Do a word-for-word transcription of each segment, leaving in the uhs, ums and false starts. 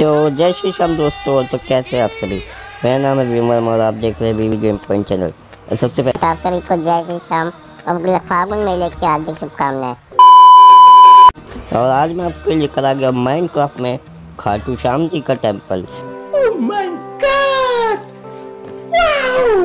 तो जय श्री श्याम दोस्तों। तो कैसे आप सभी, मेरा नाम है विमल और आप देख रहे हैं बीवी गेम पॉइंट चैनल। और सबसे पहले आप सभी को जय श्री श्याम और फागुन मेले की हार्दिक शुभकामनाएं। और आज मैं आपके लिए लेकर आ गया माइनक्राफ्ट में खाटू श्याम जी का temple. Oh my God! Wow!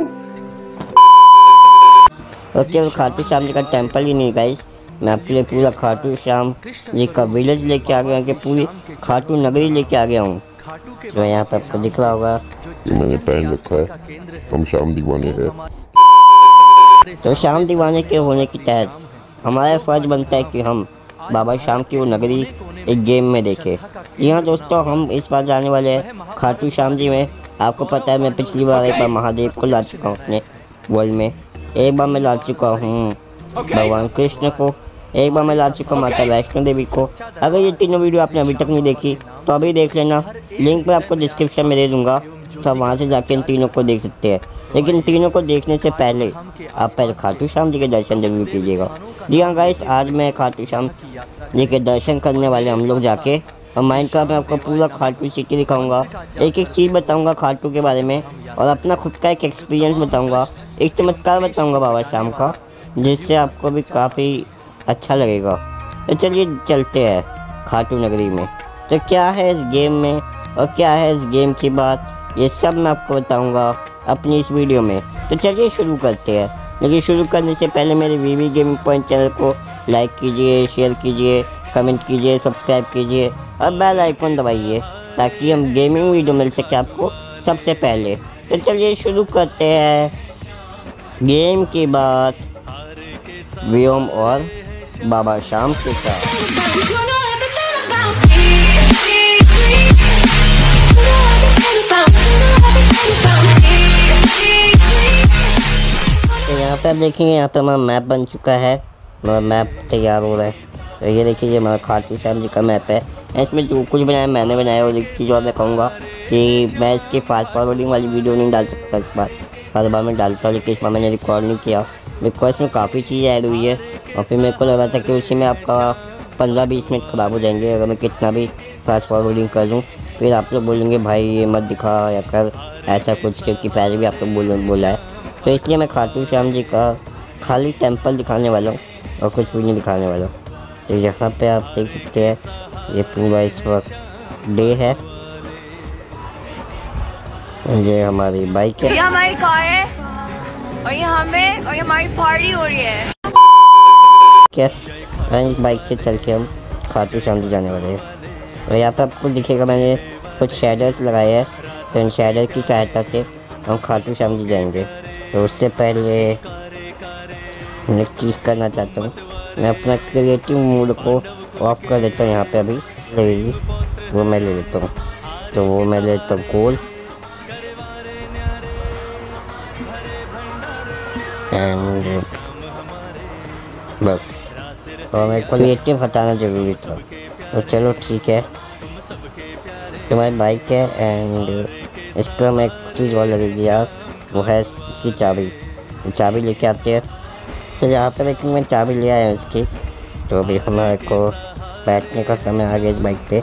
और केवल खाटू श्याम जी का टेम्पल ही नहीं गाइस, मैं आपके लिए पूरा खाटू श्याम जी का विलेज लेके आ गया हूँ, कि पूरी खाटू नगरी लेके आ गया हूँ। तो यहाँ पर आपको दिख रहा होगा ये मैंने पहन रखा है, हम शाम दीवाने हैं। तो शाम दीवाने के होने के तहत हमारा फर्ज बनता है कि हम बाबा श्याम की वो नगरी एक गेम में देखें। जी हाँ दोस्तों, हम इस बार जाने वाले हैं खाटू श्याम जी में। आपको पता है मैं पिछली बार एक बार महादेव को ला चुका हूँ अपने वर्ल्ड में, एक बार मैं ला चुका हूँ भगवान कृष्ण को, एक बार मैं ला चुका हूँ माता वैष्णो देवी को। अगर ये तीनों वीडियो आपने अभी तक नहीं देखी तो अभी देख लेना, लिंक मैं आपको डिस्क्रिप्शन में दे दूँगा, तो आप वहाँ से जाके इन तीनों को देख सकते हैं। लेकिन तीनों को देखने से पहले आप पहले खाटू श्याम जी के दर्शन जरूर कीजिएगा। जी हाँ गाइस, आज मैं खाटू श्याम जी के दर्शन करने वाले हम लोग जाके, और माइनक्राफ्ट में आपको पूरा खाटू सिटी दिखाऊंगा, एक एक चीज़ बताऊंगा खाटू के बारे में, और अपना खुद का एक एक्सपीरियंस बताऊंगा, एक चमत्कार बताऊंगा बाबा श्याम का, जिससे आपको भी काफ़ी अच्छा लगेगा। तो चलिए चलते हैं खाटू नगरी में। तो क्या है इस गेम में और क्या है इस गेम की बात, ये सब मैं आपको बताऊंगा अपनी इस वीडियो में। तो चलिए शुरू करते हैं। लेकिन शुरू करने से पहले मेरे वीवी गेमिंग पॉइंट चैनल को लाइक कीजिए, शेयर कीजिए, कमेंट कीजिए, सब्सक्राइब कीजिए और बेल आइकन दबाइए, ताकि हम गेमिंग वीडियो मिल सके आपको सबसे पहले। तो चलिए शुरू करते हैं गेम की बात व्योम और बाबा श्याम के साथ। तो यहाँ पे आप देखेंगे, यहाँ पे हमारा मैप बन चुका है, हमारा मैप तैयार हो रहा है। तो ये देखिए, ये हमारा खाटू श्याम जी का मैप है। इसमें जो कुछ बनाया मैंने बनाया, और एक चीज़ और मैं कहूँगा कि मैं इसकी फास्ट फॉरवर्डिंग वाली वीडियो नहीं डाल सकता इस बार, हर बार मैं डालता हूँ, लेकिन इस बार मैंने रिकॉर्ड नहीं किया बिकॉज इसमें काफ़ी चीज़ें ऐड हुई है। और फिर मेरे को लगा था कि उसी में आपका पंद्रह बीस मिनट ख़राब हो जाएंगे अगर मैं कितना भी फास्ट फॉरवर्डिंग कर दूँ। फिर आप लोग बोलेंगे भाई ये मत दिखा या कर ऐसा कुछ, क्योंकि पहले भी आप लोग बोल बोला है। तो इसलिए मैं खाटू श्याम जी का खाली टेम्पल दिखाने वाला हूँ और कुछ भी नहीं दिखाने वाला हूँ। तो यहाँ पे आप देख सकते हैं ये पूरा इस वक्त डे है। ये हमारी बाइक है, ये हमारी कार है, और ये हमें और ये हमारी पार्टी हो रही है। क्या इस बाइक से चल के हम खाटू श्याम जी जाने वाले हैं। और यहाँ पे आपको दिखेगा मैंने कुछ शैडर्स लगाए हैं, तो इन शैडर की सहायता से हम खाटू श्याम जी जाएंगे। तो उससे पहले मैं एक चीज़ करना चाहता हूँ, मैं अपना क्रिएटिव मोड को ऑफ कर देता हूँ। यहाँ पे अभी लगेगी वो मैं ले लेता हूँ, तो वो मैं ले लेता हूँ गोल एंड बस। और मेरे को क्रिएटिव हटाना ज़रूरी था, तो चलो ठीक है। तो मेरी बाइक है एंड इसका मैं एक चीज़ और लगेगी यार, वो है इसकी चाबी। तो चाबी लेके आते हैं। तो यहाँ पे लेकिन मैं चाबी ले आया हूँ इसकी। तो अभी हमारे को बैठने का समय आ गया इस बाइक पे।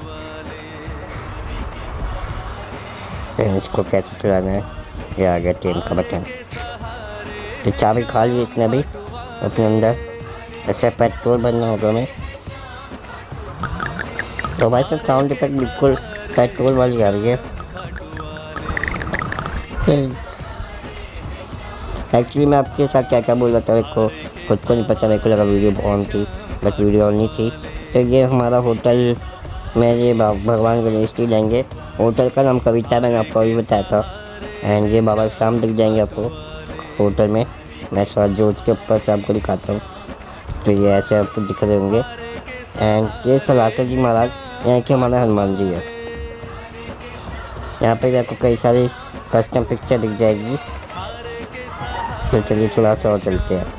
तो इसको कैसे चलाना है, ये आ गया ट्रेन का बटन। तो चाबी खा ली इसने अभी अपने अंदर, ऐसे पेट्रोल भरना होगा मैं। तो भाई साहब साउंड इफेक्ट बिल्कुल पेट्रोल वाली आ रही है। एक्चुअली मैं आपके साथ क्या क्या बोल रहा था मेरे को खुद को नहीं पता, मेरे को लगा वीडियो ऑन थी बट वीडियो ऑन नहीं थी। तो ये हमारा होटल में ये भगवान गणेश जी जाएंगे। होटल का नाम कविता मैंने आपको अभी बताया था। एंड ये बाबा श्याम दिख जाएंगे आपको होटल में। मैं थोड़ा जोत के ऊपर से आपको दिखाता हूँ, तो ये ऐसे आपको दिख रहे होंगे। एंड ये सलासर जी महाराज यहाँ के हमारा हनुमान जी है। यहाँ पे भी आपको कई सारी कस्टम पिक्चर दिख जाएगी। तो चलिए थोड़ा सा और चलते हैं।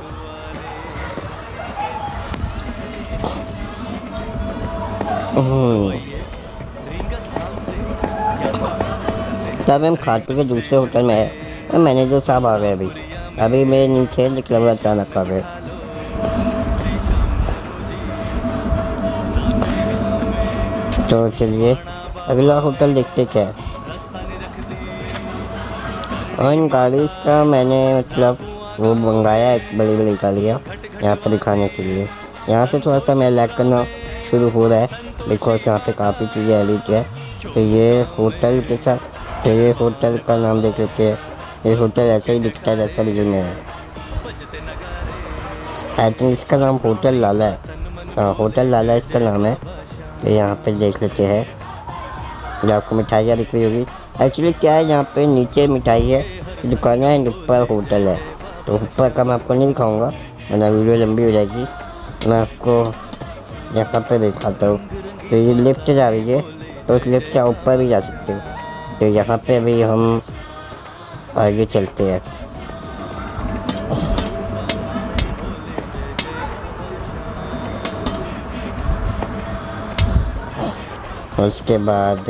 तब हम खाटू के दूसरे होटल में है, मैनेजर साहब आ गए अभी अभी मेरे नीचे, लेकिन अचानक आ गए। तो चलिए अगला होटल देखते क्या है। और इन गाड़ी का मैंने मतलब वो मंगाया है, बड़ी बड़ी गाड़ियाँ यहाँ पर दिखाने के लिए। यहाँ से थोड़ा सा मैं लैग करना शुरू हो रहा है बिकॉज यहाँ पे काफ़ी चीज़ें एडिट है। तो ये होटल के साथ, तो ये होटल का नाम देख लेते हैं। ये होटल ऐसा ही दिखता है जैसा रियल में है। आई थिंक इसका नाम होटल लाला है। हाँ, होटल लाला इसका नाम है। तो यहाँ पे देख लेते हैं, जो आपको मिठाइयाँ दिख रही होगी। एक्चुअली क्या है, यहाँ पे नीचे मिठाई है दुकान है, ऊपर होटल है। तो ऊपर का मैं आपको नहीं दिखाऊंगा वरना वीडियो लंबी हो जाएगी। मैं आपको यहाँ पे दिखाता हूँ। तो ये लिफ्ट जा रही है, तो उस लिफ्ट से ऊपर भी जा सकते हो। तो यहाँ पे भी हम आगे चलते हैं। उसके बाद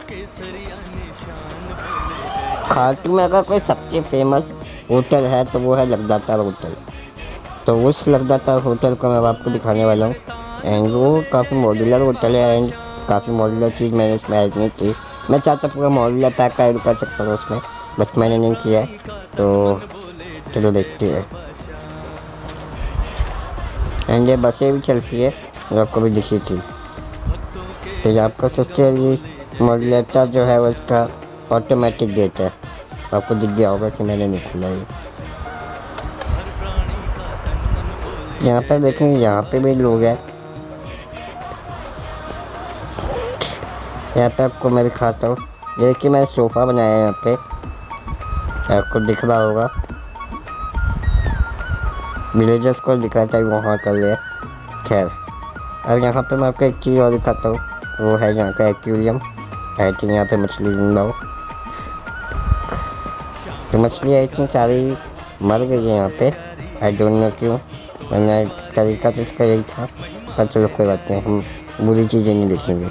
खाटू में अगर कोई सबसे फेमस होटल है तो वो है लगदातार होटल। तो उस लगदातार होटल को मैं आपको दिखाने वाला हूँ। एंड वो काफ़ी मॉड्यूलर होटल है एंड काफ़ी मॉड्यूलर चीज़ मैंने उसमें ऐड नहीं की। मैं चाहता पूरा मॉड्यूलर पैक का ऐड कर सकता हूँ उसमें, बट मैंने नहीं किया है। तो चलो देखते हैं। एंड ये बसें भी चलती है जो आपको भी दिखी थी। तो ये आपका सबसे मॉड्यूलर जो है वो इसका ऑटोमेटिक गेट है। आपको दिख गया होगा कि मैंने नहीं खोला ये। यहाँ पर देखेंगे, यहाँ पे भी लोग हैं। यहाँ पे आपको मैं दिखाता हूँ। ये कि मैं सोफ़ा बनाया है यहाँ पे, आपको दिख रहा होगा। विलेजर्स को दिखाया था वहाँ कर लिया। खैर, अब यहाँ पे मैं आपको एक चीज़ और दिखाता हूँ। वो है यहाँ का एक्वेरियम। आई थिंक यहाँ पे मछली जिंदा हो। तो मछली आई थिंक सारी मर गई है यहाँ पे। आई डोंट नो क्यों, वरना तरीका तो इसका यही था। पर चलो कोई बात नहीं, हम बुरी चीज़ें नहीं देखेंगे।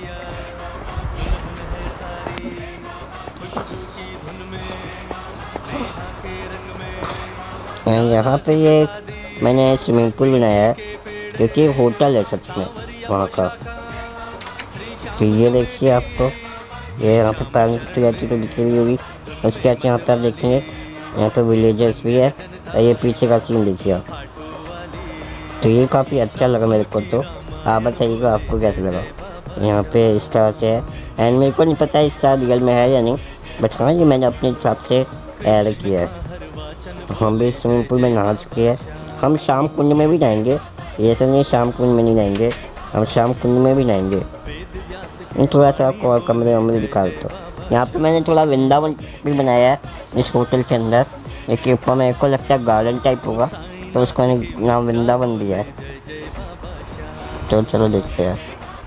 यहाँ पे ये मैंने स्विमिंग पूल बनाया है क्योंकि होटल है सच में वहाँ का। तो ये देखिए, आपको ये यहाँ पे पानी की क्लैरिटी तो दिख रही होगी। उसके बाद यहाँ पे आप देखेंगे, यहाँ पे विलेजर्स भी है। और ये पीछे का सीन देखिए आप। तो ये काफ़ी अच्छा लगा मेरे को। तो आप बताइएगा आपको कैसा लगा। तो यहाँ पे इस तरह से है। एंड मेरे को नहीं पता इस साल रियल में है या नहीं, बट हाँ ये मैंने अपने हिसाब से ऐड किया है। हम भी स्विमिंग पूल में नहा चुके हैं। हम शाम कुंड में भी नहाएंगे, ऐसा नहीं शाम कुंड में नहीं नहाएंगे, हम शाम कुंड में भी नहाएंगे। थोड़ा सा आपको और कमरे वमरे दिखा देता हूँ। यहाँ पे मैंने थोड़ा वृंदावन भी बनाया है इस होटल के अंदर। एक ऊपर मेरे को लगता है गार्डन टाइप होगा, तो उसका नाम वृंदावन दिया है। तो चलो देखते हैं।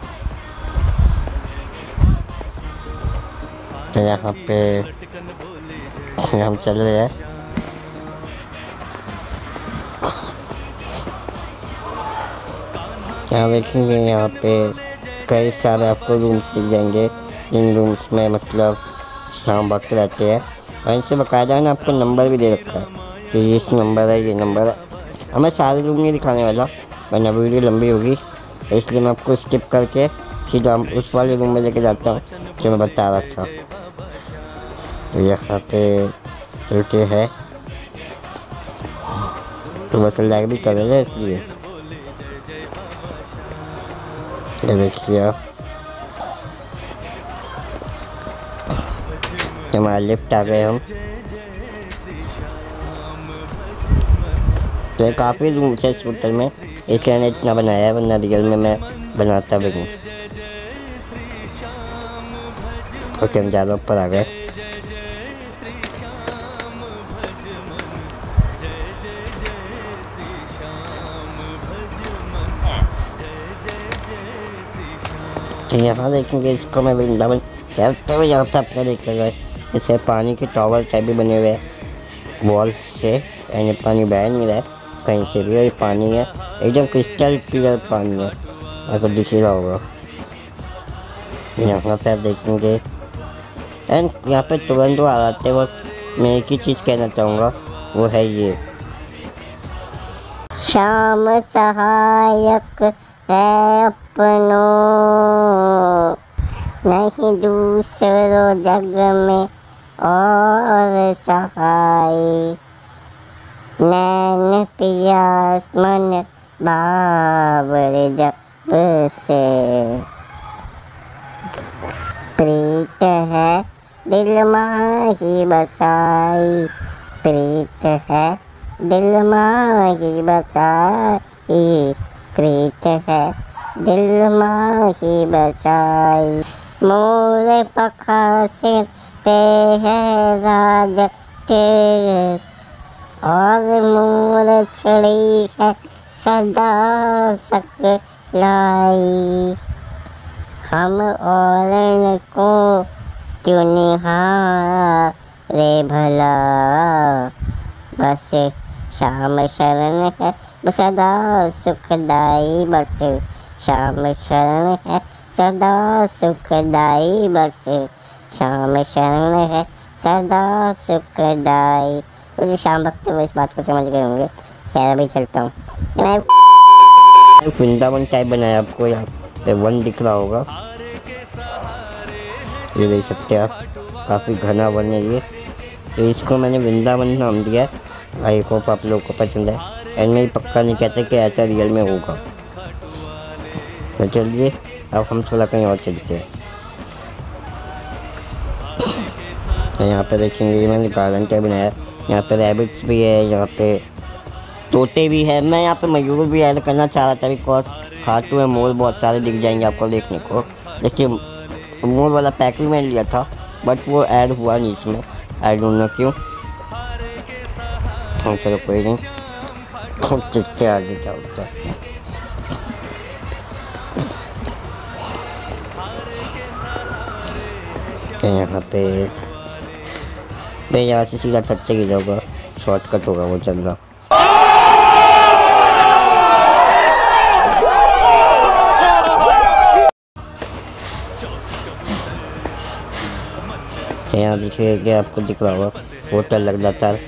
तो यहाँ पे हम चल रहे हैं। यहाँ देखेंगे, यहाँ पे कई सारे आपको रूम्स दिख जाएंगे जिन रूम्स में मतलब शाम वक्त रहते हैं। और इनसे बाकायदा है ना आपको नंबर भी दे रखा है कि ये इस नंबर है, ये नंबर है। अब मैं सारे रूम नहीं दिखाने वाला वरना वीडियो लंबी होगी, इसलिए मैं आपको स्किप करके सीधा उस वाले रूम में लेके जाता हूँ जो मैं बता रहा था। तो यहाँ पे चलते हैं। तो बस लाइक भी कर रहे हैं इसलिए। ये देखिए आप, हमारा लिफ्ट आ गए हम। तो काफ़ी रूम्स है इस होटल में, इसलिए मैंने इतना बनाया है, वरना रियल में मैं बनाता भी नहीं। ओके, हम ज़्यादा ऊपर आ गए। तो यहाँ देखेंगे, इसको मैं वृंदावन कहते हुए यहाँ पे अपने देखेगा। इससे पानी के टॉवर टाइप भी बने हुए हैं वॉल्स से, यानी पानी बह नहीं रहा है कहीं से भी। और ये पानी है एकदम क्रिस्टल क्लियर पानी है, आपको दिख ही रहा होगा। यहाँ पे आप देखेंगे। एंड यहाँ पे तुरंत आ आते वक्त मैं एक ही चीज़ कहना चाहूँगा, वो है ये श्याम सहायक है अपनों, नहीं दूसरो जग में और सहाय, नैन पियास मन बाबर जब से, प्रीत है दिल माही बसाई, प्रीत है दिल माही बसाई, प्रीत है दिल माही बसाई, मोर पखासिन पे है राज के, और मोर छड़ी है सदा सकलाई, हम और को क्यों निहारे भला, बस श्याम शरण है सदा सुखदाई, बस श्याम शरण है सदा सुखदाई, बस श्याम शरण है सदा सुखदाई। तो जो श्याम भक्त वो इस बात को समझ गए होंगे। खैर अभी चलता हूँ। वृंदावन टाइप बनाया आपको, यहाँ पे वन दिख रहा होगा, ये देख सकते हैं आप, काफ़ी घना वन है ये। तो इसको मैंने वृंदावन नाम दिया। आई होप आप लोगों को पसंद है, एंड मैं पक्का नहीं कहते कि ऐसा रियल में होगा। तो चलिए अब हम थोड़ा कहीं और चलते हैं। तो यहाँ पे देखेंगे ये मैंने गार्डन टाइप बनाया, यहाँ पे रैबिट्स भी है, यहाँ पे तोते भी है। मैं यहाँ पे मयूर भी ऐड करना चाह रहा था, बिकॉज खाटू है, मोर बहुत सारे दिख जाएंगे आपको देखने को। लेकिन मोर वाला पैक भी मैंने लिया था, बट वो ऐड हुआ नहीं इसमें, आई डोंट नो क्यों। हाँ चलो कोई नहीं, खुद देखते आगे क्या होता है। तो यहाँ पे मैं यहाँ से सीधा छत से गिर जाऊँगा, शॉर्टकट होगा वो चलना। यहाँ देखिए कि आपको दिख रहा होगा होटल लग जाता है,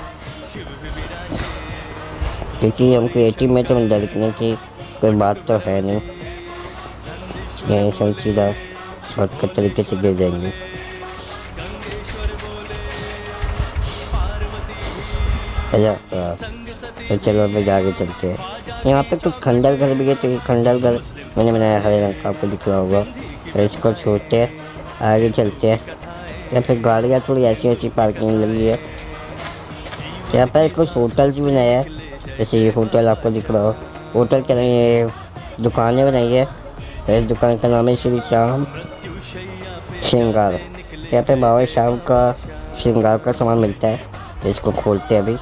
क्योंकि हम क्रिएटिव में तो डरने की कोई बात तो है नहीं। यहीं से हम सीधा शॉर्टकट तरीके से गिर जाएंगे। तो चलो अब आगे चलते हैं। यहाँ पे कुछ खंडर घर भी है, तो ये खंडर घर मैंने बनाया हरे रंग का, आपको दिख रहा होगा। तो इसको छोड़ते हैं, आगे चलते हैं। यहाँ पे गाड़ियाँ थोड़ी ऐसी ऐसी पार्किंग लगी है। यहाँ पर कुछ होटल्स भी बनाया है, जैसे ये होटल आपको दिख रहा हो। होटल के लिए ये दुकानें बनाई है, तो इस दुकान का नाम है श्री श्याम श्रृंगार। यहाँ पे बाबा श्याम का श्रृंगार का सामान मिलता है, तो इसको खोलते हैं अभी।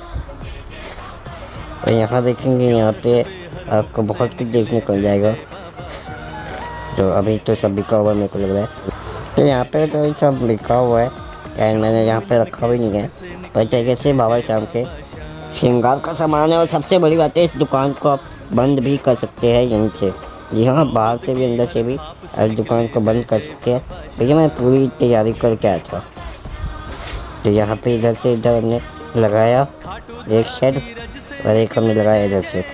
और यहाँ देखेंगे, यहाँ पे आपको बहुत कुछ देखने को मिल जाएगा, जो अभी तो सब बिका हुआ मेरे को लग रहा है। तो यहाँ पे तो ये सब लिखा हुआ है, एंड मैंने यहाँ पे रखा भी नहीं है। पर तरीके से बाबा श्याम के श्रृंगार का सामान है। और सबसे बड़ी बात है, इस दुकान को आप बंद भी कर सकते हैं यहीं से। जी हाँ, बाहर से भी अंदर से भी इस दुकान को बंद कर सकते हैं। भैया मैं पूरी तैयारी करके आया था। तो यहाँ पे इधर से इधर हमने लगाया एक शेड, और एक हमने लगाया इधर से।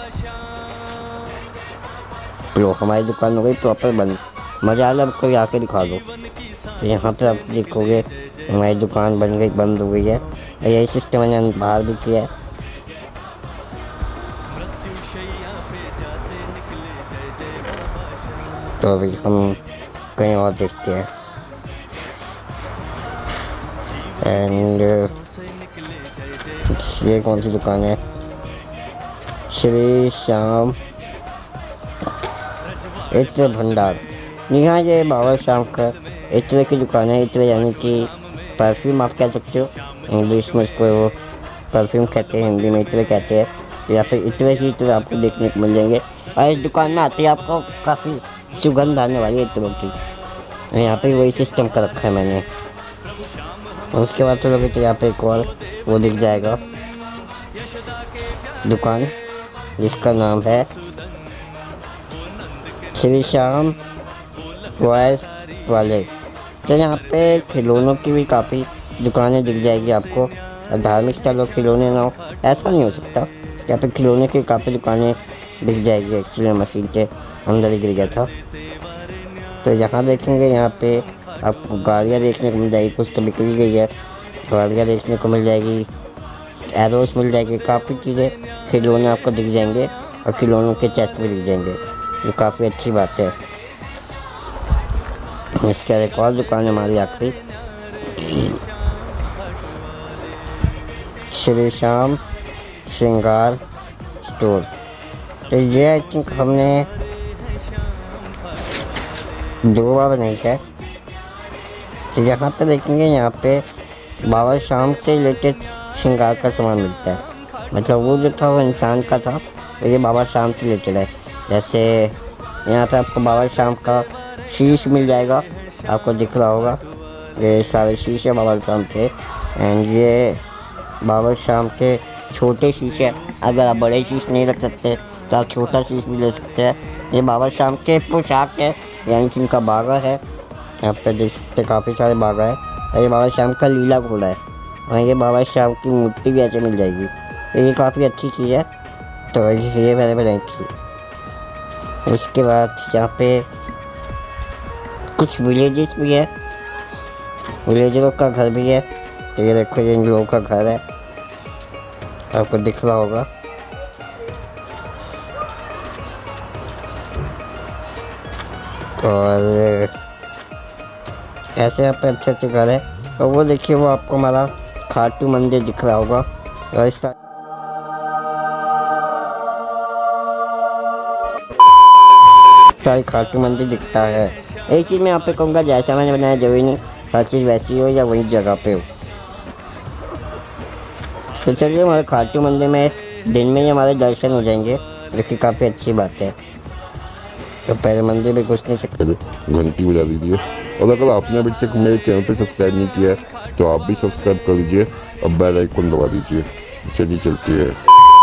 लो हमारी दुकान हो गई प्रॉपर बंद। मज़ा आ रहा, अब कोई आके दिखा दो। तो यहाँ पर आप देखोगे हमारी दुकान बन गई, बंद हो गई है। और यही सिस्टम मैंने बाहर भी किया है। तो अभी हम कहीं और देखते हैं। एंड ये कौन सी दुकान है? श्री श्याम इत्र भंडार। यहाँ ये बाबा श्याम का इत्र की दुकान है। इत्र यानी कि परफ्यूम आप कह सकते हो, इंग्लिश में इसको वो परफ्यूम कहते हैं, हिंदी में इत्र कहते हैं। तो यहाँ पे इत्र ही इत्र आपको देखने को मिल जाएंगे। और इस दुकान में आते ही आपको काफ़ी सुगंध आने वाली है इत्रों की। यहाँ पे वही सिस्टम कर रखा है मैंने। और उसके बाद चलोगे तो यहाँ पे एक और वो दिख जाएगा दुकान, जिसका नाम है श्री श्याम टॉयज वाले। तो यहाँ पे खिलौनों की भी काफ़ी दुकानें दिख जाएगी आपको। धार्मिक स्थलों खिलौने ना हो ऐसा नहीं हो सकता। यहाँ पे खिलौने की काफ़ी दुकानें दिख जाएगी। एक्चुअली मशीन के अंदर ही गिर गया था। तो यहाँ देखेंगे, यहाँ पे आपको गाड़ियाँ देखने को मिल जाएगी, कुछ तो बिक्री गई है, गाड़ियाँ देखने को मिल जाएगी, एरोस मिल जाएगी, काफ़ी चीज़ें, खिलौने आपको दिख जाएंगे और खिलौनों के चेस्ट भी दिख जाएंगे, जो काफ़ी अच्छी बात है। इसके एक और दुकान है हमारी आखिरी, श्री श्याम श्रृंगार स्टोर। तो ये आई थिंक हमने दो बार बनाई है। तो यहाँ पे देखेंगे, यहाँ पे बाबा श्याम से रिलेटेड श्रृंगार का सामान मिलता है, मतलब वो जो था वो इंसान का था, तो ये बाबा श्याम से रिलेटेड है। जैसे यहाँ पे आपको बाबा श्याम का शीश मिल जाएगा, आपको दिख रहा होगा, ये सारे शीश है बाबा श्याम के। एंड ये बाबा श्याम के छोटे शीश है, अगर आप बड़े शीश नहीं रख सकते तो आप छोटा शीश भी ले सकते हैं। ये बाबा श्याम के पोशाक है, यानी कि इनका बागा है, यहाँ पे देख सकते काफ़ी सारे बागा है। और ये बाबा श्याम का लीला घोड़ा है, और ये बाबा श्याम की मूर्ति भी ऐसे मिल जाएगी, तो ये काफ़ी अच्छी चीज़ है। तो ये मैंने बनाई थी। उसके बाद यहाँ पे कुछ विलेजेस भी है, विलेजरों का घर भी है। तो ये देखो, ये इन लोगों का घर है, आपको दिख रहा होगा। और ऐसे यहाँ पे अच्छे अच्छे घर है। और वो देखिए, वो आपको हमारा खाटू मंदिर दिख रहा होगा। और इस सारी खाटू मंदिर दिखता है। एक चीज़ मैं यहाँ पे कहूँगा, जैसा मैंने बनाया जरूरी नहीं हर चीज़ वैसी हो या वही जगह पे हो। तो चलिए, हमारे खाटू मंदिर में दिन में ही हमारे दर्शन हो जाएंगे, जो कि काफ़ी अच्छी बात है। तो पहले मंदिर में घुस नहीं सकते, घंटी बजा दीजिए। और अगर आपने अभी तक मेरे चैनल पे सब्सक्राइब नहीं किया है तो आप भी सब्सक्राइब कर लीजिए और बेल आइकन दबा दीजिए। चलिए चलती है।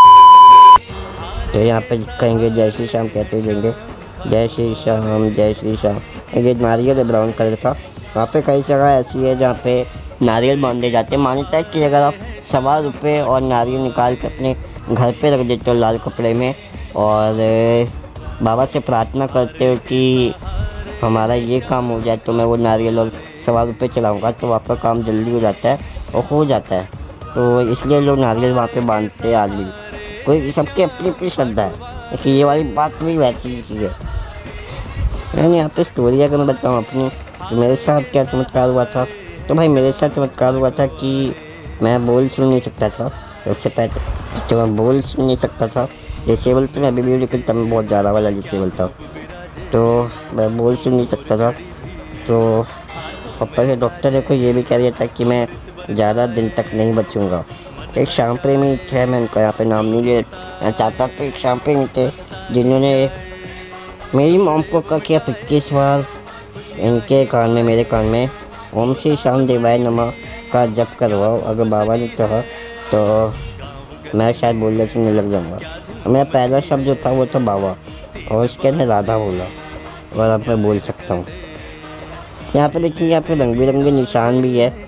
तो यहाँ पे कहेंगे जय श्री श्याम कहते जाएंगे, जय श्री श्याम जय श्री श्याम। ये नारियल है ब्राउन कलर का। वहाँ पे कई जगह ऐसी है जहाँ पे नारियल बांधे जाते हैं। मान्यता है कि अगर आप सवा रुपये और नारियल निकाल के अपने घर पे रख देते हो लाल कपड़े में, और बाबा से प्रार्थना करते हो कि हमारा ये काम हो जाए, तो मैं वो नारियल और सवा रुपये चलाऊँगा, तो आपका काम जल्दी हो जाता है और हो जाता है। तो इसलिए लोग नारियल वहाँ पे बांधते हैं आज भी। कोई सबकी अपनी अपनी श्रद्धा है, कि ये वाली बात भी वैसी ही चीज़ है। मैंने यहाँ पे स्टोरी अगर मैं बताऊँ अपनी, तो मेरे साथ क्या चमत्कार हुआ था। तो भाई मेरे साथ चमत्कार हुआ था कि मैं बोल सुन नहीं सकता था। तो उससे पहले तो मैं बोल सुन नहीं सकता था, डिसेबल पे मैं अभी भी, लेकिन तब मैं बहुत ज़्यादा वाला डिसेबल था, तो मैं बोल सुन नहीं सकता था। तो ऊपर से डॉक्टर ने को ये भी कह दिया था कि मैं ज़्यादा दिन तक नहीं बचूँगा। तो एक श्याम प्रेमी थे, मैं उनका यहाँ पे नाम नहीं लेना चाहता, तो एक श्याम प्रेमी थे जिन्होंने मेरी मॉम को कहा कि आप इक्कीस बार इनके कान में, मेरे कान में ओम श्री श्याम देवाय नमः का जप करवाओ। अगर बाबा ने चाहा तो मैं शायद बोलने सुनने लग जाऊँगा। मेरा पहला शब्द जो था वो था बाबा, और उसके अंदर राधा बोला, और अब मैं बोल सकता हूँ। यहाँ पे देखेंगे, यहाँ पे रंग बिरंगे निशान भी है,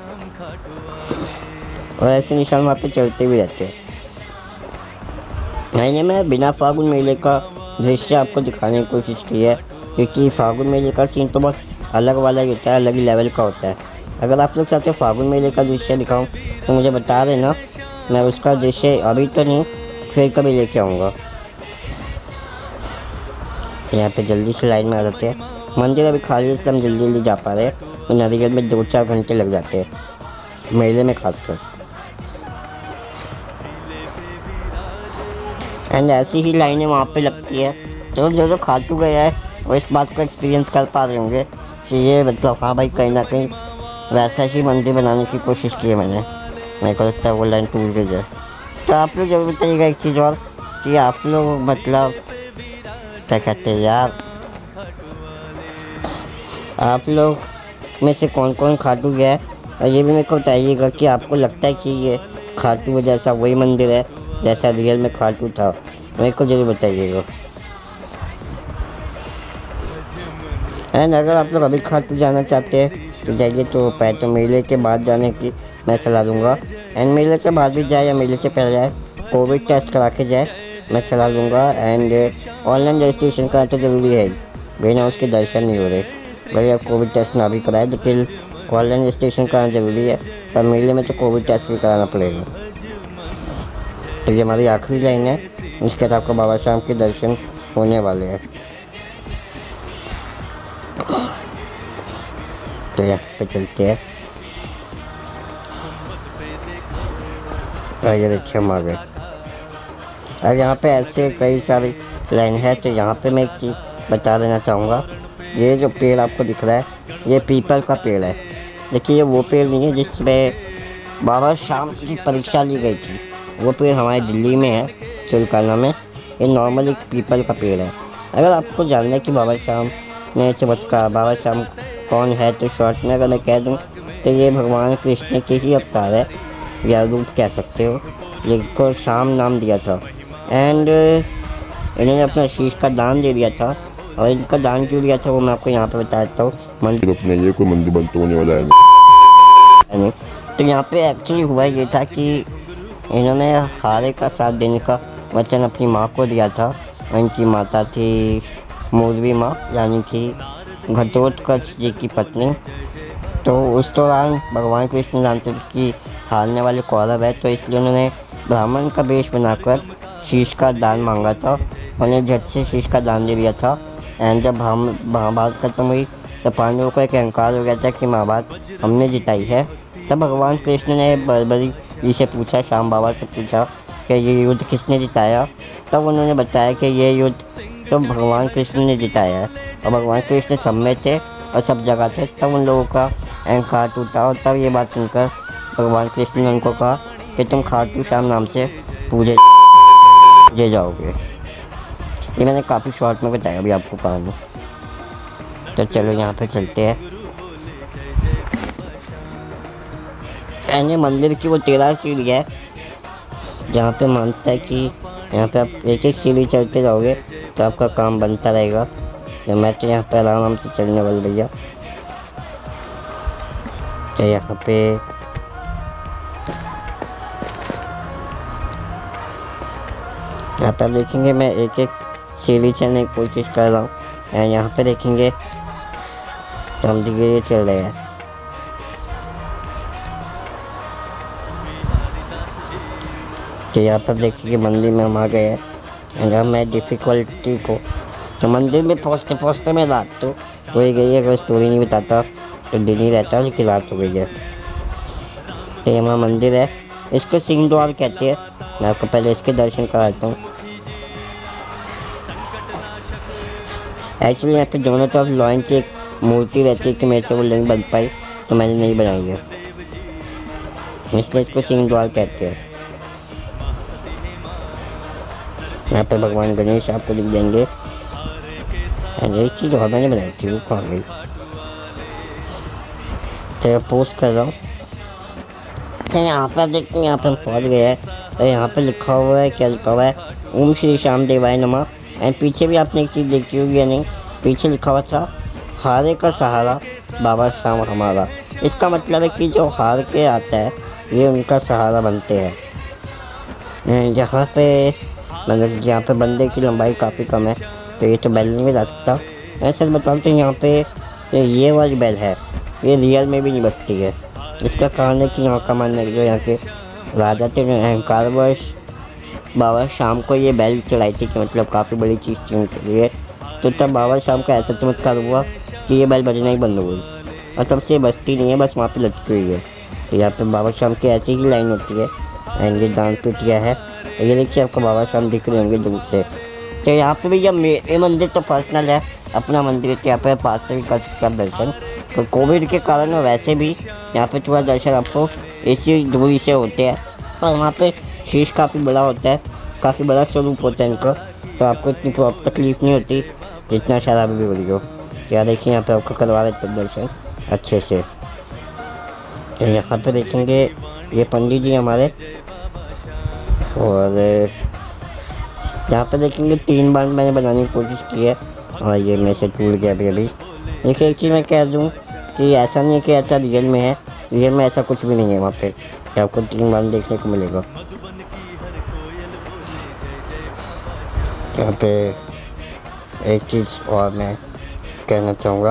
और ऐसे निशान वहाँ पे चलते भी रहते हैं। मैंने मैं बिना फागुन मेले का दृश्य आपको दिखाने की कोशिश की है, क्योंकि फागुन मेले का सीन तो बहुत अलग वाला ही होता है, अलग ही लेवल का होता है। अगर आप लोग चाहते हो फागुन मेले का दृश्य दिखाऊं तो मुझे बता देना, मैं उसका दृश्य अभी तो नहीं फिर कभी लेके आऊँगा। यहाँ पे जल्दी से लाइन में आ जाते हैं। मंदिर अभी खाली है, इसलिए हम जल्दी जल्दी जा पा रहे हैं। तो नारियल में दो चार घंटे लग जाते हैं, मेले में खासकर। एंड ऐसी ही लाइनें वहाँ पे लगती है। तो जो जो खाटू गया है वो इस बात को एक्सपीरियंस कर पा रहे होंगे कि ये मतलब हाँ भाई, कहीं ना कहीं वैसा ही मंदिर बनाने की कोशिश की है मैंने। मेरे को लगता है वो लाइन टूट गई है। तो आप लोग जरूर बताइएगा एक चीज़ और, कि आप लोग मतलब क्या कहते हैं यार, आप लोग में से कौन कौन खाटू गया है, और ये भी मेरे को बताइएगा कि आपको लगता है कि ये खाटू जैसा वही मंदिर है जैसा रियल में खाटू था। मेरे को जरूर बताइएगा। एंड अगर आप लोग अभी खाटू जाना चाहते हैं तो जाइए, तो पहले तो मेले के बाद जाने की मैं सलाह दूंगा। एंड मेले के बाद भी जाए या मेले से पहले जाए, कोविड टेस्ट करा के जाए, मैं सलाह दूंगा। एंड ऑनलाइन रजिस्ट्रेशन करना तो ज़रूरी है, बिना उसके दर्शन नहीं हो रहे। अगर आप कोविड टेस्ट ना भी कराए तो फिर ऑनलाइन रजिस्ट्रेशन कराना ज़रूरी है, पर मेले में तो कोविड टेस्ट भी कराना पड़ेगा। तो ये हमारी आखिरी लाइन है, इसके बाद आपको बाबा शाम के दर्शन होने वाले हैं। तो यहाँ पे चलते हैं। और ये देखिए हम आ गए। अब यहाँ पे ऐसे कई सारी लाइन है। तो यहाँ पे मैं एक चीज़ बता देना चाहूँगा, ये जो पेड़ आपको दिख रहा है ये पीपल का पेड़ है। देखिए ये वो पेड़ नहीं है जिसमें बाबा शाम की परीक्षा ली गई थी, वो पेड़ हमारे दिल्ली में है चुलकाना में। ये नॉर्मल एक पीपल का पेड़ है। अगर आपको जानना है कि बाबा शाम ने चमत्कार बाबा शाम कौन है, तो शॉर्ट में अगर मैं कह दूँ तो ये भगवान कृष्ण के ही अवतार है, या रूप कह सकते हो, जिनको शाम नाम दिया था। एंड इन्होंने अपना शीश का दान दे दिया था, और इनका दान क्यों दिया था वो मैं आपको यहाँ पे बता देता हूँ। मंदिर अपने ये कोई मंदिर बंद तो होने वाला है नहीं। तो यहाँ पे एक्चुअली हुआ ये था कि इन्होंने हारे का साथ देने का वचन अपनी माँ को दिया था। इनकी माता थी मूर्वी माँ, यानी कि घटोत्कच जी की पत्नी। तो उस दौरान भगवान कृष्ण जानते थे कि हारने वाले कौरव है, तो इसलिए उन्होंने ब्राह्मण का वेश बनाकर शीश का दान मांगा था। उन्हें झट से शीश का दान दे दिया था। एंड जब हम महाभारत खत्म हुई तो पांडवों को एक अहंकार हो गया था कि महाभारत हमने जिताई है। तब भगवान कृष्ण ने बर्बरी जी से पूछा, शाम बाबा से पूछा कि ये युद्ध किसने जिताया। तब उन्होंने बताया कि ये युद्ध तो भगवान कृष्ण ने जिताया है, और भगवान कृष्ण सब में थे और सब जगह थे। तब उन लोगों का अहंकार टूटा, और तब ये बात सुनकर भगवान कृष्ण ने उनको कहा कि तुम खाटू श्याम नाम से पूजे पूजे जाओगे। ये मैंने काफ़ी शॉर्ट में बताया अभी आपको कहानी। तो चलो यहाँ पे चलते हैं। कहने मंदिर की वो तेरह सीढ़ी है, जहाँ पे मानता है कि यहाँ पे आप एक एक सीढ़ी चलते जाओगे तो आपका काम बनता रहेगा। तो मैं तो यहाँ पे आराम से चलने वाला भैया। तो यहाँ पे यहाँ पर देखेंगे मैं एक एक सीढ़ी चलने की कोशिश कर रहा हूँ। एंड यहाँ पे देखेंगे तो हम धीरे धीरे चल रहे हैं। तो यहाँ पर देखेंगे मंदिर में हम आ गए हैं। एंड अब मैं डिफ़िकल्टी को तो मंदिर में पहुँचते पहुँचते मैं रात तो हो ही गई है। अगर स्टोरी नहीं बताता तो दिन ही रहता, लेकिन रात हो गई है। तो ये हमारा मंदिर है, इसको सिंह द्वार कहते हैं। मैं आपको पहले इसके दर्शन कराता हूँ। एक्चुअली यहाँ पे दोनों तरफ लॉयन की एक मूर्ति रहती है कि मेरे से वो नहीं बन पाई, तो मैंने नहीं बनाई है, इसलिए इसको सिंह द्वार कहते हैं। यहाँ पे भगवान गणेश आपको दिख जाएंगे। एक चीज़ और मैंने बनाई थी, वो कहाँ गई। तो पोस्ट कर रहा हूँ। तो यहाँ पर देखते हैं, यहाँ पे हम पहुँच गए हैं। तो यहाँ पे लिखा हुआ है, क्या लिखा हुआ है, ओम श्री श्याम देवाय नमः। एंड पीछे भी आपने एक चीज़ देखी होगी या नहीं, पीछे लिखा हुआ था हारे का सहारा बाबा शाम हमारा। इसका मतलब है कि जो हार के आता है ये उनका सहारा बनते हैं। यहाँ पे मतलब यहाँ पे बंदे की लंबाई काफ़ी कम है, तो ये तो बैल नहीं बजा सकता। ऐसे बताऊँ तो यहाँ पे तो ये वाली बैल है, ये रियल में भी नहीं बचती है। इसका कारण है कि यहाँ का मानना जो यहाँ के राजा थे, अहंकारवश बाबा शाम को ये बैल चढ़ाई थी, कि मतलब काफ़ी बड़ी चीज़ थी उनके लिए। तो तब बाबा शाम का ऐसा चमत्कार हुआ कि ये बैल बजना ही बंद हो गई, और तब से बचती नहीं है, बस वहाँ पे लटकी हुई है। तो यहाँ पे बाबा शाम की ऐसी ही लाइन होती है। एंड ये दान पिटिया है, ये देखिए आपको बाबा शाम दिख रहे होंगे दूर से। तो यहाँ पे भी जब ये मंदिर तो पर्सनल है, अपना मंदिर, तो यहाँ पे पास से भी कर सकते हैं आप दर्शन। तो कोविड के कारण वैसे भी यहाँ पे थोड़ा दर्शन आपको इसी दूरी से होते हैं, और वहाँ पे शीश काफ़ी बड़ा होता है, काफ़ी बड़ा स्वरूप होता है इनका, तो आपको इतनी तकलीफ नहीं होती जितना शराबी भी हो रही हो। या देखिए यहाँ पे आपको करवा रहे थे दर्शन अच्छे से। तो यहाँ पे देखेंगे ये पंडित जी हमारे, और यहाँ पे देखेंगे तीन बार मैंने बनाने की कोशिश की है, और ये मेरे से टूट गया अभी अभी। देखिए एक चीज़ मैं कह दूँ कि ऐसा नहीं है कि ऐसा रियल में है, रियल में ऐसा कुछ भी नहीं है वहाँ पे, कि आपको तीन बार देखने को मिलेगा। यहाँ पे एक चीज़ और मैं कहना चाहूँगा।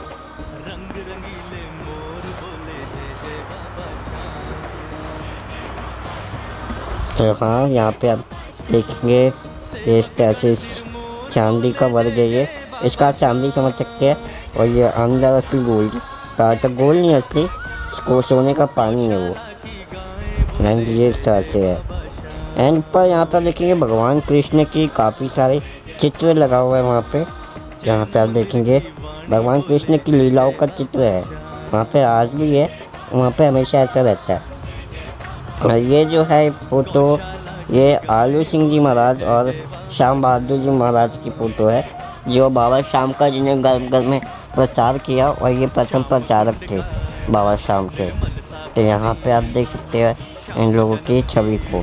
तो हाँ, यहाँ पे आप देखेंगे इस तरह से चांदी का वर्ग है ये, इसका आप चांदी समझ सकते हैं। और ये अंदर असली गोल्ड का, तो गोल्ड नहीं असली, इसको सोने का पानी है वो। एंड ये इस तरह से है। एंड पर यहाँ पर देखेंगे भगवान कृष्ण की काफ़ी सारे चित्र लगा हुआ है वहाँ पे। यहाँ पे आप देखेंगे भगवान कृष्ण की लीलाओं का चित्र है वहाँ पे, आज भी है, वहाँ पे हमेशा ऐसा रहता है। और ये जो है फ़ोटो, ये आलू सिंह जी महाराज और श्याम बहादुर जी महाराज की फ़ोटो है, जो बाबा श्याम का जिन्हें घर घर में प्रचार किया, और ये प्रथम प्रचारक थे बाबा श्याम के। तो यहाँ पे आप देख सकते हैं इन लोगों की छवि को।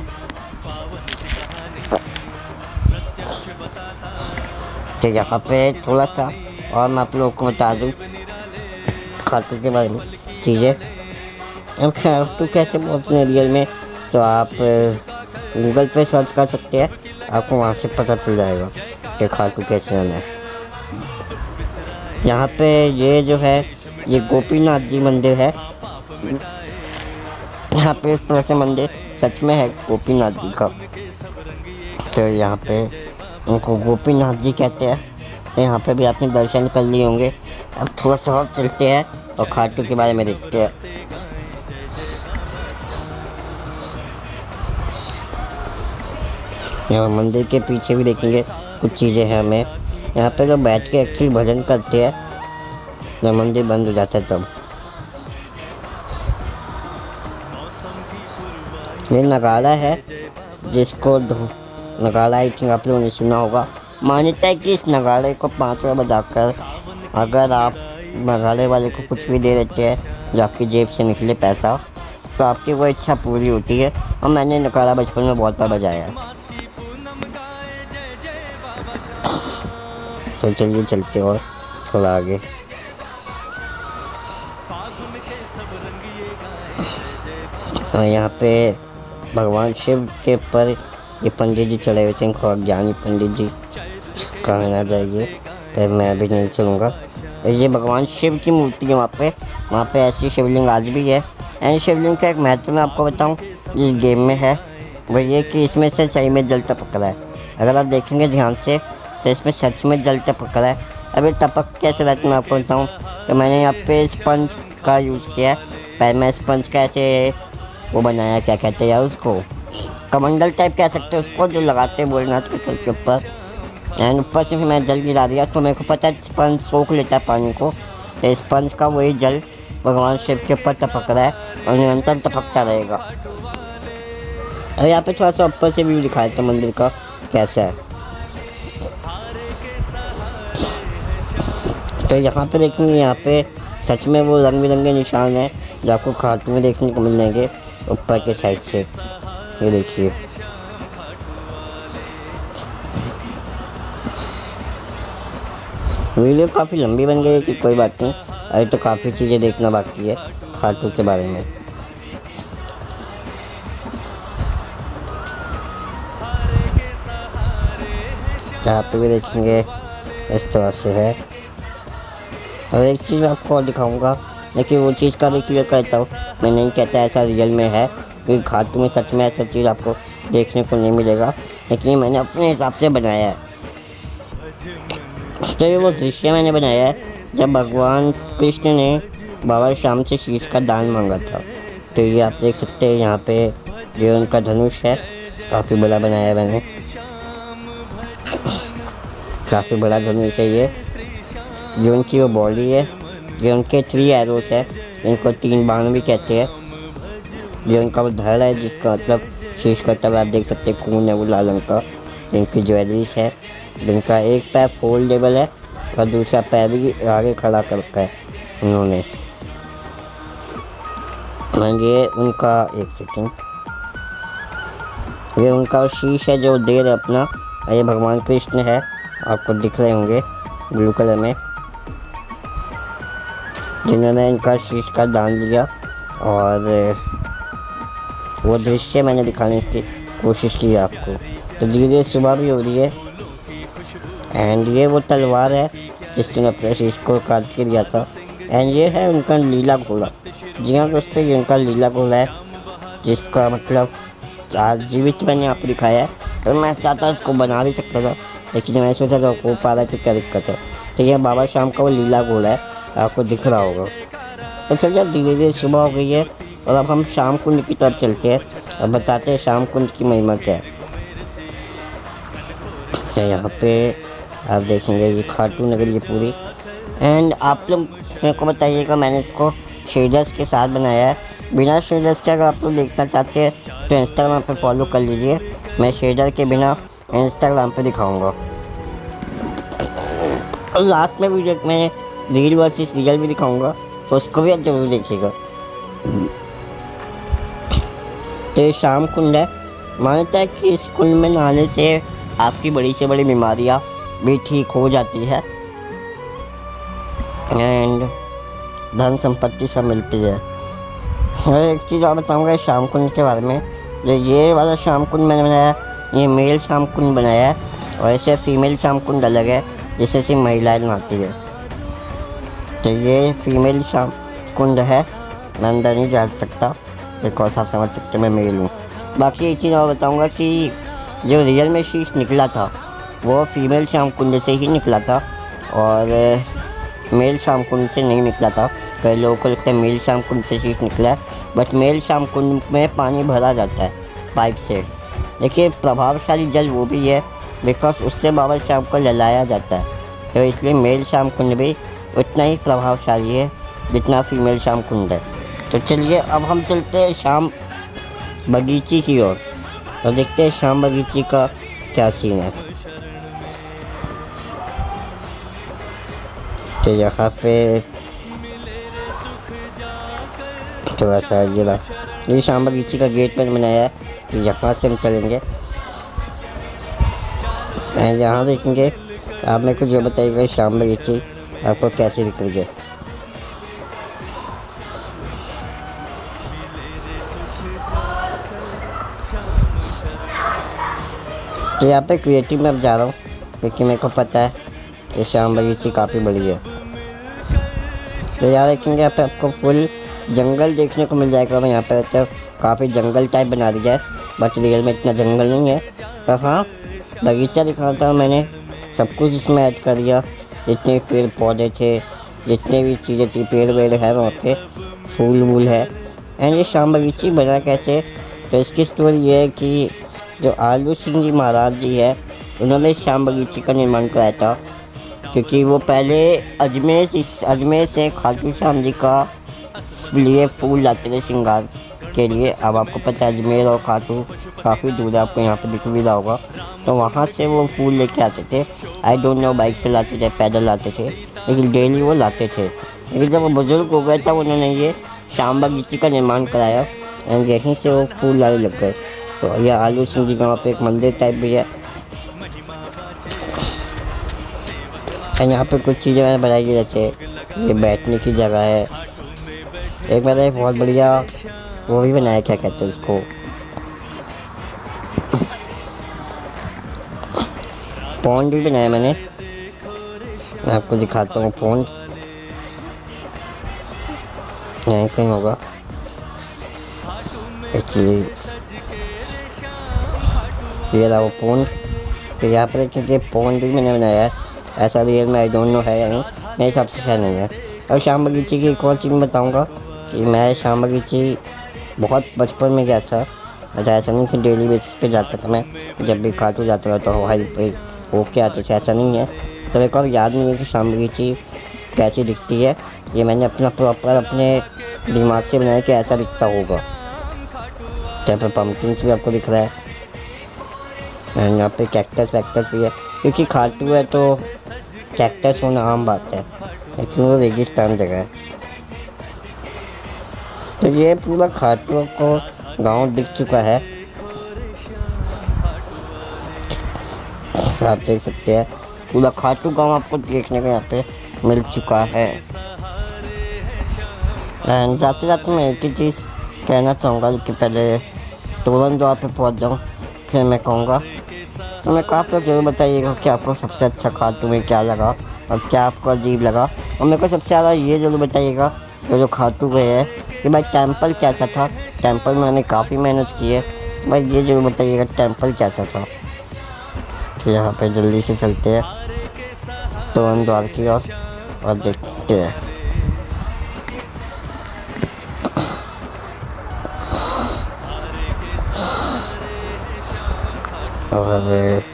तो यहाँ पे थोड़ा सा और मैं आप लोगों को बता दूँ खाटू के बारे में चीज़ें। अब खाटू कैसे बोलते हैं रियल में, तो आप गूगल पे सर्च कर सकते हैं, आपको वहाँ से पता चल जाएगा कि खाटू कैसे आना है। यहाँ पे ये जो है ये गोपीनाथ जी मंदिर है। यहाँ पे इस तरह से मंदिर सच में है गोपीनाथ जी का। तो यहाँ पे उनको गोपीनाथ जी कहते हैं। यहाँ पे भी आपने दर्शन कर लिए होंगे। अब थोड़ा सा और चलते हैं और खाटू के बारे में देखते हैं। यहाँ मंदिर के पीछे भी देखेंगे कुछ चीज़ें हैं हमें। यहाँ पे जो बैठ के एक्चुअली भजन करते हैं जब मंदिर बंद हो जाता है तब। ये नगाड़ा है जिसको नगाड़ा आई थिंक आप लोगों ने सुना होगा। मान्यता है कि इस नगाड़े को पाँच बार बजाकर अगर आप नगाड़े वाले को कुछ भी दे देते हैं जो आपकी जेब से निकले पैसा, तो आपकी वो इच्छा पूरी होती है। और मैंने नगाड़ा बचपन में बहुत बार बजाया है। तो चलिए चलते और थोड़ा आगे। और यहाँ पे भगवान शिव के ऊपर ये पंडित जी चढ़े हुए थे, इनको अज्ञानी पंडित जी कहा ना जाइए, तो मैं अभी नहीं चलूँगा। ये भगवान शिव की मूर्ति है वहाँ पे। वहाँ पे ऐसी शिवलिंग आज भी है। एंड शिवलिंग का एक महत्व मैं आपको बताऊँ जिस गेम में है, वो ये कि इसमें से सही में जल टपक रहा है। अगर आप देखेंगे ध्यान से तो इसमें सच में जल टपक रहा है। अभी टपक कैसे रहता है मैं आपको बताऊँ। तो मैंने यहाँ पे स्पंज का यूज़ किया है। पहले मैं स्पंज का ऐसे वो बनाया, क्या कहते हैं यार उसको, कमंडल टाइप कह सकते हैं उसको, जो लगाते हैं भोलेनाथ के सर के ऊपर। एंड ऊपर से फिर मैं जल गिरा दिया। तो मेरे को पता है स्पंज सोख लेता है पानी को। तो स्पंज का वही जल भगवान शिव के ऊपर टपक रहा है और निरंतर टपकता रहेगा। और यहाँ पे थोड़ा सा ऊपर से व्यू दिखाया था मंदिर का कैसा है। तो यहाँ पे देखेंगे, यहाँ पे सच में वो रंग बिरंगे निशान हैं जो आपको खाटू में देखने को मिल जाएंगे ऊपर के साइड से। ये देखिए, वीडियो काफ़ी लंबी बन गई है कि कोई बात नहीं, अभी तो काफ़ी चीज़ें देखना बाकी है खाटू के बारे में। यहाँ पे भी देखेंगे इस तरह से है। और एक चीज़ मैं आपको और दिखाऊंगा, लेकिन वो चीज़ का भी क्लियर करता हूँ। मैं नहीं कहता ऐसा रियल में है, क्योंकि खाटू में सच में ऐसा चीज़ आपको देखने को नहीं मिलेगा, लेकिन ये मैंने अपने हिसाब से बनाया है। तो ये वो दृश्य मैंने बनाया है जब भगवान कृष्ण ने बाबा श्याम से शीश का दान मांगा था। तो ये आप देख सकते हैं यहाँ पे ये उनका धनुष है, काफ़ी बड़ा बनाया है मैंने, काफ़ी बड़ा धनुष है ये। ये उनकी वो बॉडी है, ये उनके थ्री एरोस है, इनको तीन बाण भी कहते हैं। ये उनका वो धड़ है जिसका मतलब शीश का तब आप देख सकते हैं खून है वो लाल रंग का। इनकी ज्वेलरीज है, जिनका एक पैर फोल्डेबल है और दूसरा पैर भी आगे खड़ा कर रखा है उन्होंने। ये उनका एक सेकेंड, ये उनका शीश है जो दे रहे अपना। ये भगवान कृष्ण है, आपको दिख रहे होंगे ब्लू कलर में, जिन्होंने इनका शीश का दान लिया। और वो दृश्य मैंने दिखाने की कोशिश की आपको। तो धीरे धीरे सुबह भी हो रही है। एंड ये वो तलवार है जिसने अपने शीश को काट के दिया था। एंड ये है उनका लीला घोड़ा। जी हाँ दोस्तों, ये उनका लीला घोड़ा है, जिसका मतलब आज जीवित मैंने यहाँ पर दिखाया है। तो मैं चाहता इसको बना भी सकता था, लेकिन मैं सोचा था हो पा रहा है तो क्या दिक्कत है। तो ये बाबा शाम का वो लीला घोड़ा है, आपको दिख रहा होगा। तो चलिए अब धीरे धीरे सुबह हो गई है और अब हम शाम कुंड की तरफ चलते हैं और बताते हैं शाम कुंड की महिमा क्या है। तो यहाँ पे आप देखेंगे ये खाटू नगरी है पूरी। एंड आप लोग मेरे को बताइएगा, मैंने इसको शेडर्स के साथ बनाया है। बिना शेडर्स के अगर आप लोग देखना चाहते हैं तो इंस्टाग्राम पे फॉलो कर लीजिए। मैं शेडर के बिना इंस्टाग्राम पे दिखाऊंगा। और लास्ट में वीडियो में रियल वर्सेस रियल भी दिखाऊंगा, तो उसको भी आप जरूर देखिएगा। तो ये शाम कुंड है। मानता है कि इस कुंड में नहाने से आपकी बड़ी से बड़ी बीमारियाँ भी ठीक हो जाती है एंड धन संपत्ति सब मिलती है। और एक चीज़ और बताऊंगा शाम कुंड के बारे में। जो ये वाला शाम कुंड मैंने बनाया, ये मेल शाम कुंड बनाया है और ऐसे फीमेल शाम कुंड अलग है, जिससे सिर्फ महिलाएं नहाती है। तो ये फीमेल शाम कुंड है, मैं अंदर नहीं जा सकता बिकॉज आप समझ सकते मैं मेल हूँ। बाकी एक चीज़ और बताऊँगा कि जो रियल में शीश निकला था वो फीमेल शाम कुंड से ही निकला था और मेल शाम कुंड से नहीं निकला था। कई लोगों को लगता है मेल शाम कुंड से शीश निकला है, बट मेल शाम कुंड में पानी भरा जाता है पाइप से। देखिए प्रभावशाली जल वो भी है बिकॉज उससे बाबा शाम को ललाया जाता है, तो इसलिए मेल शाम कुंड भी उतना ही प्रभावशाली है जितना फीमेल शाम कुंड है। तो चलिए अब हम चलते हैं शाम बगीची की ओर और देखते हैं शाम बगीची का क्या सीन है। तो यहाँ पे थोड़ा सा ये ये शाम बगीची का गेट मैंने बनाया है कि यहाँ से हम चलेंगे। यहाँ देखेंगे, आप मेरे को जो बताइएगा शाम बगीची आपको कैसी दिख रही है। तो यहाँ पे क्रिएटिव में अब जा रहा हूँ क्योंकि मेरे को पता है कि शाम बगीची काफ़ी बड़ी है। तो यहाँ देखेंगे यहाँ पे आपको फुल जंगल देखने को मिल जाएगा। मैं यहाँ पे तो काफ़ी जंगल टाइप बना दिया है, बट रियल में इतना जंगल नहीं है। तो हाँ, बगीचा दिखाता हूँ, मैंने सब कुछ इसमें ऐड कर दिया। जितने पेड़ पौधे थे, जितने भी चीज़ें थी, पेड़ वेड़ है वहाँ पे, फूल वूल है। एंड ये शाम बगीची बना कैसे, तो इसकी स्टोरी ये है कि जो आलू सिंह जी महाराज जी है, उन्होंने शाम बगीची का निर्माण कराया था क्योंकि वो पहले अजमेर से अजमेर से खाटू श्याम जी का लिए फूल लाते थे श्रृंगार के लिए। अब आपको पता है अजमेर और खाटू काफ़ी दूर है, आपको यहाँ पे दिख भी रहा होगा। तो वहाँ से वो फूल लेके आते थे। आई डोंट नो बाइक से लाते थे, पैदल लाते थे, लेकिन डेली वो लाते थे। लेकिन जब वो बुज़ुर्ग हो गए तब उन्होंने ये शाम बगीची का निर्माण कराया एंड यहीं से वो फूल लाने लग गए। तो यह आलू सिंह जी गाँव पे एक मंदिर टाइप भी है। एंड यहाँ पे कुछ चीज़ें मैंने बनाई है, जैसे ये बैठने की जगह है। एक मैंने बहुत बढ़िया वो भी बनाया, क्या कहते हैं उसको, पॉन्ड भी बनाया मैंने। मैं आपको दिखाता हूँ पॉन्ड, यहीं कहीं होगा एक्चुअली, ये रहा वो पॉन्ड। तो यहाँ पर देखिए पॉन्ड भी मैंने बनाया है। ऐसा रियल में आई डोंट नो है या नहीं, मेरे हिसाब से शायद नहीं है। और शाम बगीची की एक और चीज़ बताऊँगा कि मैं शाम बगीची बहुत बचपन में गया था। अच्छा ऐसा नहीं कि डेली बेसिस पे जाता था, मैं जब भी खाटू जाता था तो हवाई पे होके आते थे, ऐसा नहीं है। तो मेरे को अब याद नहीं है कि शाम बगीची कैसी दिखती है। ये मैंने अपना प्रॉपर अपने दिमाग से बनाया कि ऐसा दिखता होगा। यहाँ पर पम्पकिन्स भी आपको दिख रहा है, यहाँ पे कैक्टस वैक्टस भी है, क्योंकि खाटू है तो कैक्टस होना आम बात है, लेकिन वो रेगिस्तान जगह है। तो ये पूरा खाटू को गांव दिख चुका है, आप देख सकते हैं पूरा खाटू गांव आपको देखने को यहाँ पे मिल चुका है। एंड जाते जाते मैं एक ही चीज़ कहना चाहूँगा कि पहले तोरण द्वार पे पहुँच जाऊँ, फिर मैं कहूँगा। तो मैं कहा आप लोग जरूर बताइएगा कि आपको सबसे अच्छा खाटू में क्या लगा। और क्या आपको अजीब लगा। और मेरे को सबसे ज़्यादा ये ज़रूर बताइएगा कि जो खाटू गए है कि भाई टेंपल कैसा था। टेंपल में मैंने काफ़ी मेहनत की है, तो भाई ये ज़रूर बताइएगा टेंपल कैसा था। तो यहाँ पे जल्दी से चलते हैं तो हम द्वार की ओर और देखते हैं। और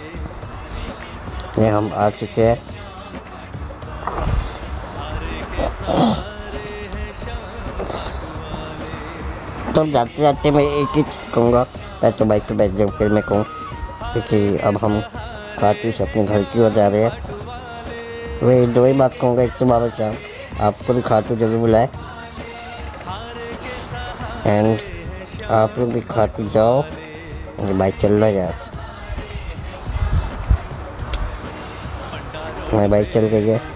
ये हम आ चुके हैं। तो जाते जाते मैं एक ही चीज़ कहूँगा, मैं तो बाइक पे बैठ जाऊँ फिर मैं कहूँ, क्योंकि अब हम खाटू से अपने घर की ओर जा रहे हैं। वही दो ही बात कहूँगा, एक तो बाबा शाम आपको भी खाटू जरूर बुलाए, एंड आप लोग भी खाटू जाओ। ये बाइक चल रहा है यार, हमारी बाइक चल गई है।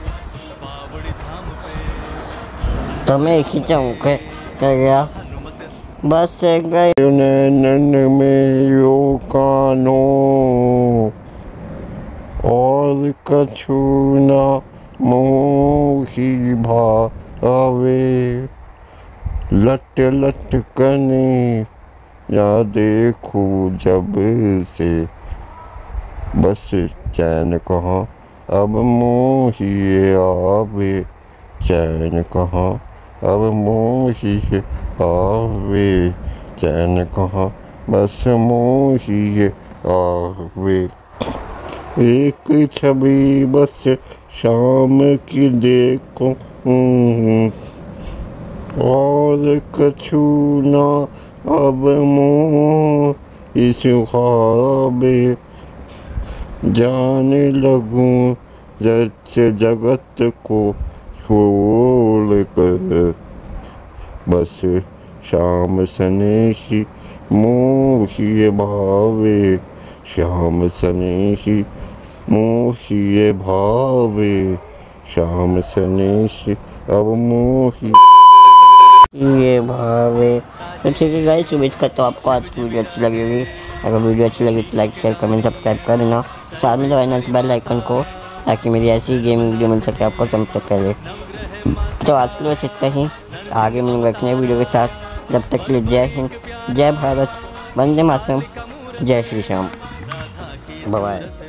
तो मैं एक ही चाहूँ क्या गया बस गए नैनन में यो कानो और कछु ना मोही भावे, लट लट कने या देखो जब से, बस चैन कहाँ अब मोही आवे, चैन कहाँ अब मोही आवे, चैन कहाँ बस मोही आवे। एक छवि बस शाम की देखो और कछु ना अब मोह इस ख्वाबे, जाने लगूं जच जगत को छोड़ कर, बस शाम स्नेही मोहिए भावे, श्याम स्नेही मोहिए भावे, श्याम स्नेही अब मोही ये भावे। तो ठीक है गाइस, उम्मीद करता हूँ आपको आज की वीडियो अच्छी लगी होगी। अगर वीडियो अच्छी लगी तो लाइक शेयर कमेंट सब्सक्राइब कर देना, साथ में दबाना इस बेल आइकन को, ताकि मेरी ऐसी गेमिंग वीडियो मिल सके आपको सबसे पहले। तो आज के लिए बस इतना ही, आगे मिलूंगा एक नई वीडियो के साथ। जब तक के लिए जय हिंद, जय भारत, वंदे मातरम, जय श्री श्याम, बाय बाय।